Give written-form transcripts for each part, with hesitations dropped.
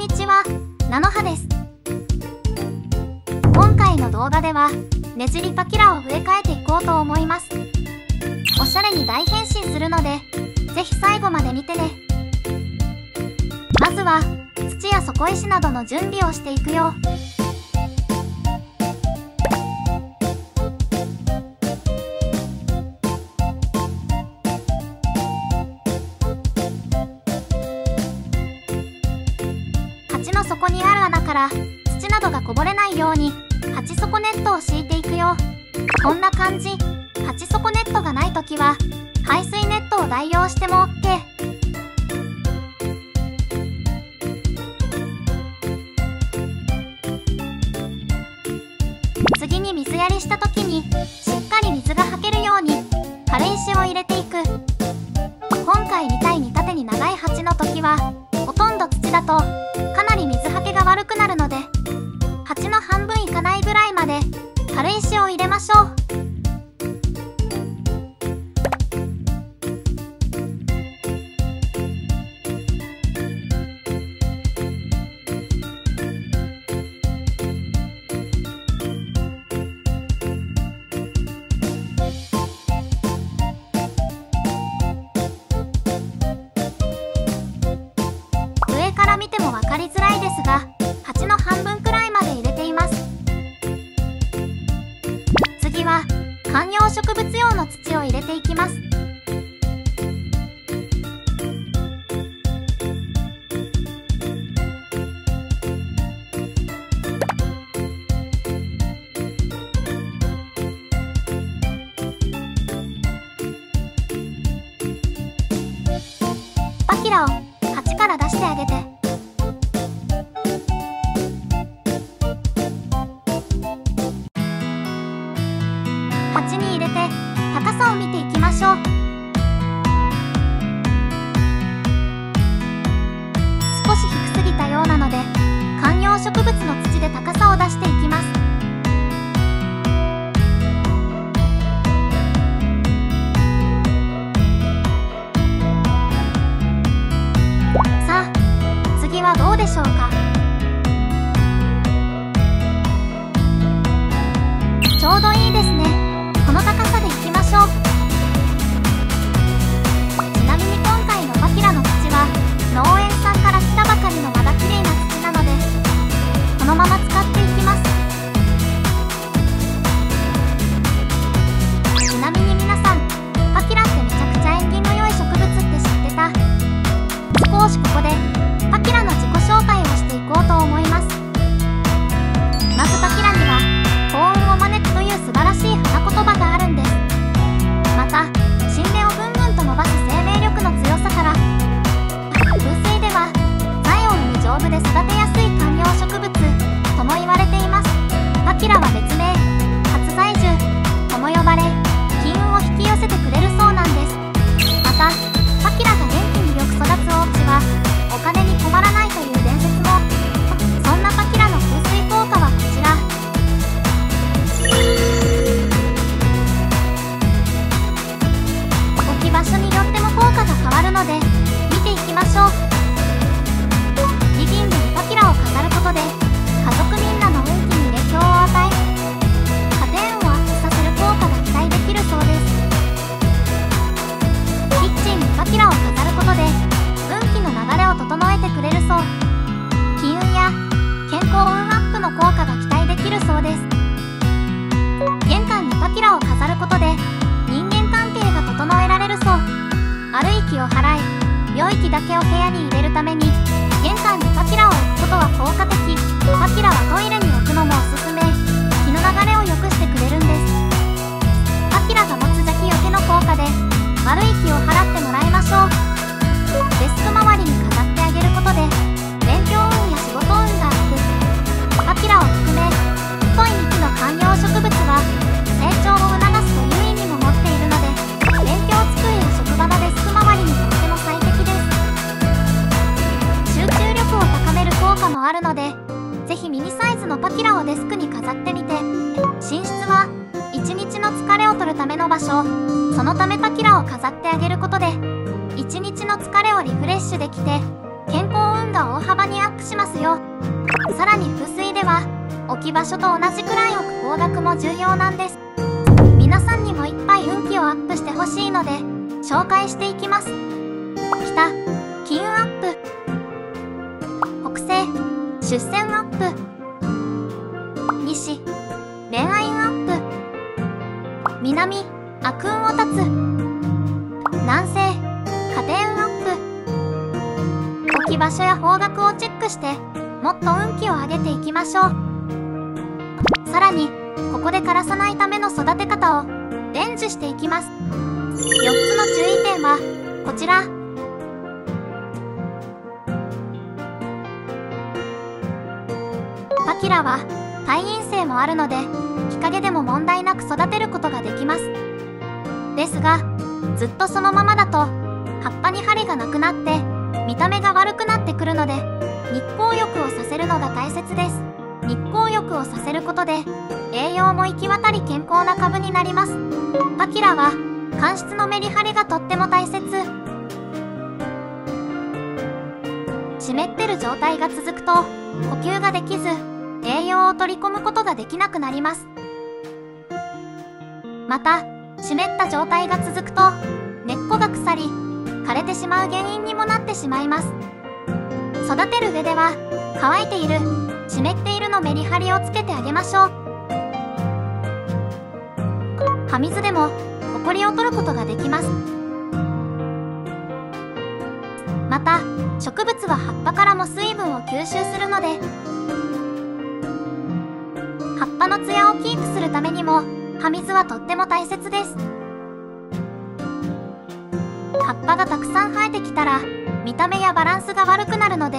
にちは、なのはです。今回の動画ではねじりパキラを植え替えていこうと思います。おしゃれに大変身するのでぜひ最後まで見てね。まずは土や底石などの準備をしていくよ。鉢の底にある穴から土などがこぼれないように鉢底ネットを敷いていくよ。こんな感じ。鉢底ネットがないときは排水ネットを代用しても OK。 次に水やりしたときにしっかり水がはけるように軽石を入れていく。今回みたいに縦に長い鉢のときはほとんど土だとかなり水はけが悪くなるので、鉢の半分いかないぐらいまで軽石を入れましょう。上から見ても分かりづらいですが、鉢の半分くらいまで入れています。次は観葉植物用の土を入れていきます。パキラを鉢から出してあげて。鉢に入れて高さを見ていきましょう。少し低すぎたようなので観葉植物の土で高さを出していきます。さあ次はどうでしょうか。ちょうどいいですね。この高さでいきましょう。ちなみに今回のパキラの土は農園さんから来たばかりのまだ綺麗な土なのでこのまま使っていきます。ちなみに皆さん、パキラってめちゃくちゃ縁起の良い植物って知ってた？少しここでパキラの自己紹介をしていこうと思います。まずパキラには幸運を招くという素晴らしい花言葉があるんです。また新芽をぐんぐんと伸ばす生命力の強さから風水では財を生む丈夫で育てやすい観葉植物とも言われています。パキラは別名発財樹とも呼ばれ金運を引き寄せてくれるそうなんです。またパキラが元気によく育つお家はお金に困らないという伝説も。そんなパキラの風水効果はこちら。置き場所によっても効果が変わるので見ていきましょう。リビングにパキラを飾ることで家族みんなの運気に影響を与え家庭運をアップさせる効果が期待できるそうです。キッチンにパキラを飾ることで運気の流れを整えてくれるそう。金運や健康運アップの効果が期待できるそうです。玄関にパキラを飾ることで人間関係が整えられるそう。悪い気を払い良い気だけを部屋に入れるために玄関にパキラを置くことは効果的。パキラはトイレに置くのもおすすめ。気の流れを良くしてくれるんです。パキラが持つ邪気よけの効果で悪い気を払ってもらいましょう。デスク周りに飾ってあげることで勉強運や仕事運がアップ。パキラを含め太い幹の観葉植物は成長を促すという意味も持っているので勉強机や職場のデスク周りにとっても最適です。集中力を高める効果もあるのでぜひミニサイズのパキラをデスクに飾ってみて。寝室は一日の疲れを取るための場所。そのためパキラを飾ってあげることで一日の疲れをリフレッシュできて健康運が大幅にアップしますよ。さらに風水では置き場所と同じくらい置く方角も重要なんです。皆さんにもいっぱい運気をアップしてほしいので紹介していきます。北、金運アップ。北西、出世運アップ。西、恋愛運アップ。南、悪運を断つ。南西、家庭運アップ。置き場所や方角をチェックしてもっと運気を上げていきましょう。さらにここで枯らさないための育て方を伝授していきます。4つの注意点はこちら。パキラは耐陰性もあるので日陰でも問題なく育てることができます。ですがずっとそのままだと葉っぱに張りがなくなって見た目が悪くなってくるので日光浴をさせるのが大切です。日光浴をさせることで栄養も行き渡り健康な株になります。パキラは間質のメリハリがとっても大切。湿ってる状態が続くと呼吸ができず栄養を取り込むことができなくなります。また湿った状態が続くと根っこが腐り枯れてしまう原因にもなってしまいます。育てる上では乾いている、湿っているのメリハリをつけてあげましょう。葉水でもホコリを取ることができます。また植物は葉っぱからも水分を吸収するので葉っぱのツヤをキープするためにも葉水はとっても大切です。葉っぱがたくさん生えてきたら見た目やバランスが悪くなるので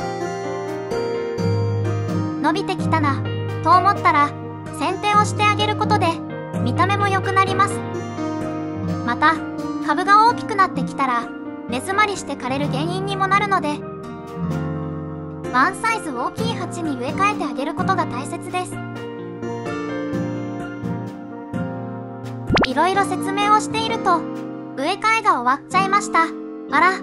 伸びてきたなと思ったら剪定をしてあげることで見た目も良くなります。また株が大きくなってきたら根詰まりして枯れる原因にもなるのでワンサイズ大きい鉢に植え替えてあげることが大切です。いろいろ説明をしていると植え替えが終わっちゃいました。あら、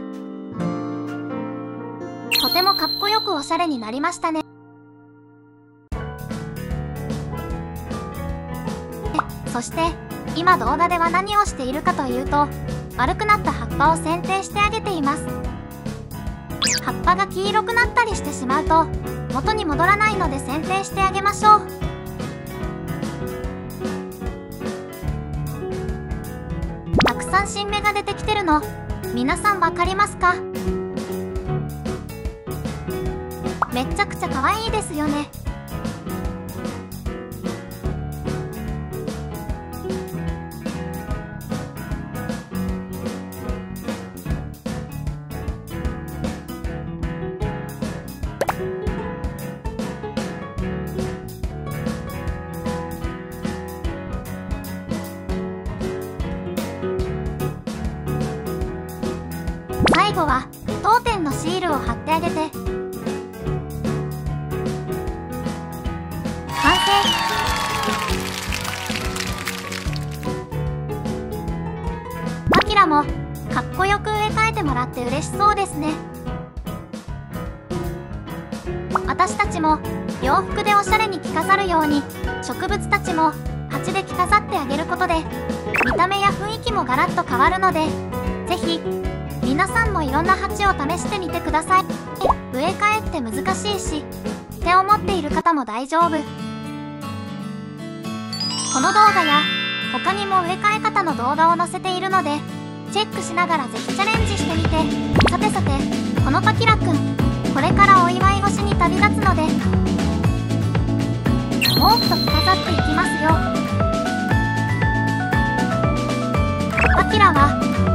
とてもかっこよくおしゃれになりましたね。そして今動画では何をしているかというと悪くなった葉っぱを剪定してあげています。葉っぱが黄色くなったりしてしまうと元に戻らないので剪定してあげましょう。たくさん新芽が出てきてるの皆さんわかりますか？めっちゃくちゃ可愛いですよね。最後は当店のシールを貼ってあげて完成。パキラもかっこよく植え替えてもらって嬉しそうですね。私たちも洋服でおしゃれに着飾るように植物たちも鉢で着飾ってあげることで見た目や雰囲気もガラッと変わるのでぜひ皆さんもいろんな鉢を試してみてください。植え替えって難しいしって思っている方も大丈夫。この動画や他にも植え替え方の動画を載せているのでチェックしながらぜひチャレンジしてみて。さてさてこのパキラくんこれからお祝い越しに旅立つのでもっと着飾っていきますよ。パキラは